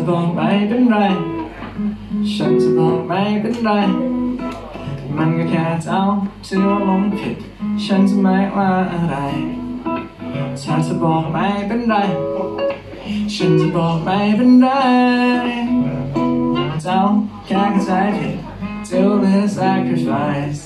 บอกไม่เป็นไรฉันจะบอกไม่เป็นไรมันก็แค่เจ้าที่ว่าลงผิดฉันจะไม่ว่าอะไรถ้าจะบอกไม่เป็นไรฉันจะบอกไม่เป็นไรเจ้าแค่เข้าใจผิด do a little sacrifice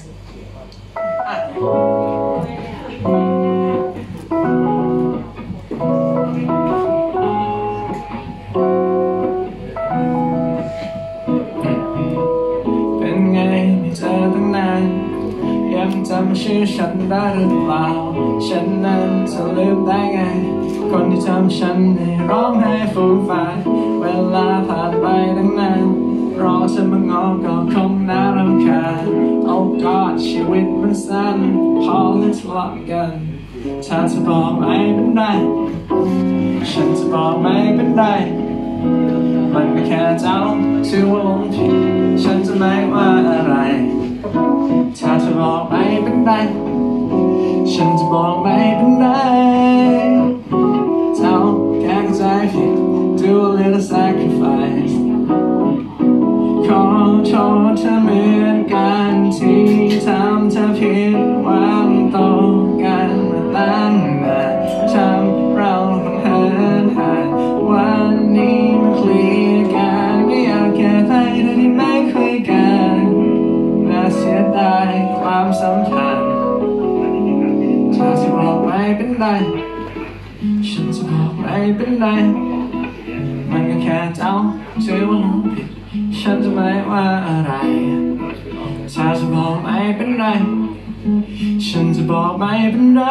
เป็นไงไม่เจอตั้งนานยังจำชื่อฉันได้หรือเปล่าฉันนั้นจะลืมได้ไงคนที่ทำฉันให้ร้องไห้ฟูมฟายเวลาผ่านไปตั้งนานรอฉันมางอก็คงน่ารำคาญ Oh God ชีวิตมันสั้นพอเลยทะเลาะกันถ้าจะบอกไม่เป็นไรฉันจะบอกไม่เป็นไรมันก็แค่เจ้าที่ว่าลงผิดฉันจะไม่ว่าอะไรถ้าจะบอกไม่เป็นไรฉันจะบอกไม่เป็นไรเจ้าแค่เข้าใจผิด do a little sacrifice ขอโทษเธอเหมือนกันที่ทำเธอผิดหวังต่อกันมาตั้งนานทำเราต้องเหินห่างวันนี้มาเคลียร์กันไม่อยากแก้ไขโดยที่ไม่คุยกันน่าเสียดายความสัมพันธ์ถ้าจะบอกไม่เป็นไรฉันจะบอกไม่เป็นไรมันก็แค่เจ้าที่ว่าลงผิดฉันจะไม่ว่าอะไรถ้าจะบอกไม่เป็นไรฉันจะบอกไม่เป็นไร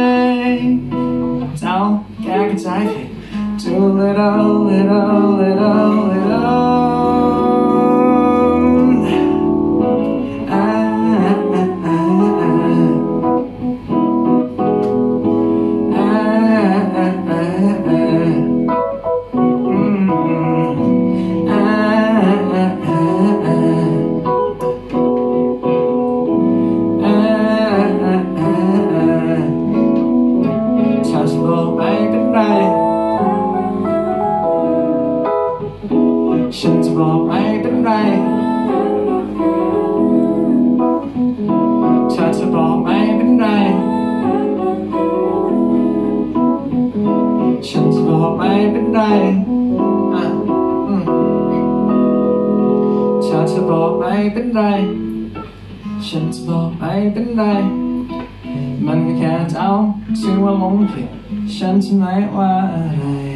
เจ้าแค่เข้าใจผิด do a little little little littleฉันจะบอกไม่เป็นไรถ้าจะบอกไม่เป็นไรฉันจะบอกไม่เป็นไรถ้าจะบอกไม่เป็นไรฉันจะบอกไม่เป็นไรมันก็แค่เจ้าที่ว่าลงผิดฉันจะไม่ว่าอะไร